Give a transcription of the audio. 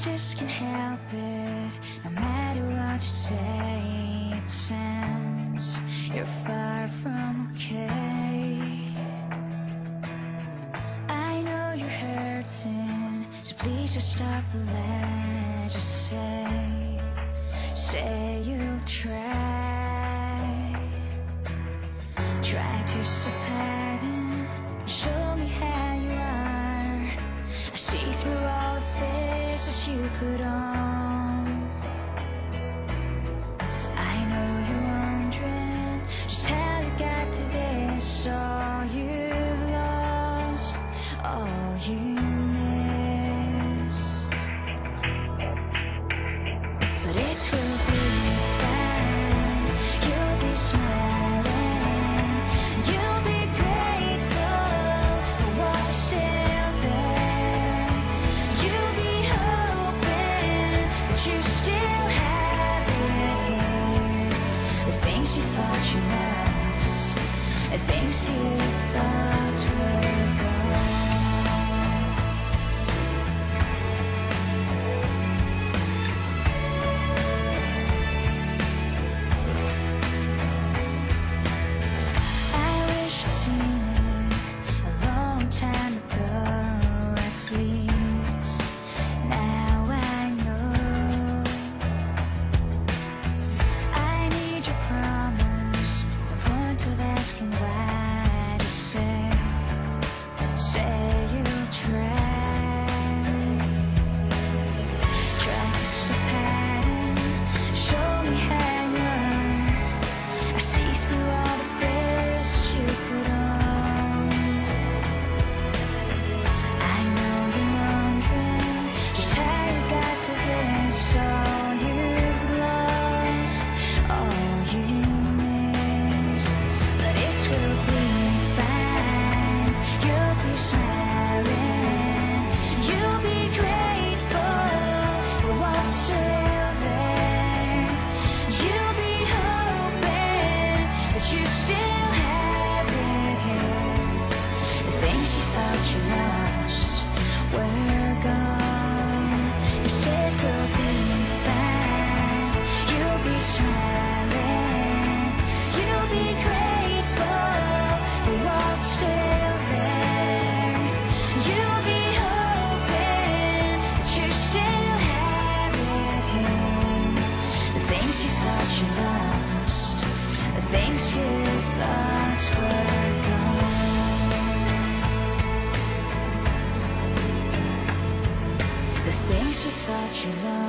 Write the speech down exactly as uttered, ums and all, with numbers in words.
just can't help it. No matter what you say, it sounds you're far from okay. I know you're hurting, so please just stop the lie. Just say, say you'll try. Try to stop hiding, show me how you are. I see through all the faces you put on. I know you're wondering just how you got to this. All you've lost, all you miss. But it will be fine, you'll be smiling, you'll be grateful for what's still there. You'll be hoping that you still have it here. The things you thought you lost, the things you thought were gone. I wish I'd seen it a long time ago, at least now I know. I need your promise, the point of asking why. Just say, say you'll try. Try to stop hiding, show me how you are. I see through all the faces you put on. I know you're wondering just how you got to this. All you've lost, all you miss. But it will be fine, you'll be smiling, you'll be grateful for what's still there. You'll be hoping that you still have it here. The things you thought you lost were gone. You said we'll be fine, you'll be smiling, you'll be grateful for what's still there. You'll be hoping that you still have it here. The things you thought you lost, the things you thought were gone. The things you thought you lost.